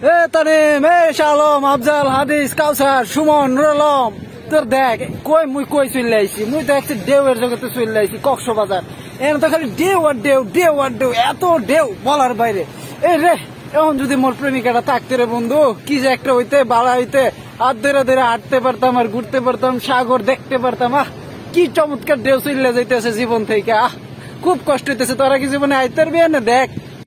এ তানিম, এ শালম, আফজাল, হাদিস, কাউসার, সুমন, নুরুল আলম, তোর দেখ কই চলে আইছি, মুই তো একটু ঢেউয়ের জগতে চলে আইছি কক্সবাজার। এখানে তো খালি ঢেউ আর ঢেউ, ঢেউ আর ঢেউ, এত ঢেউ বলার বাইরে। এই রে, এখন যদি মোর প্রেমিকাটা থাকতে রে বন্ধু, কি যে একটা হইতে বাড়া হইতে, হাত ধরে ধরে হাঁটতে পারতাম আর ঘুরতে পারতাম, সাগর দেখতে পারতাম। কি চমৎকার ঢেউ চলে যাইতেছে জীবন থেকে। খুব কষ্ট হইতেছে। তোরা কি জীবনে আইতে পারবি না? দেখ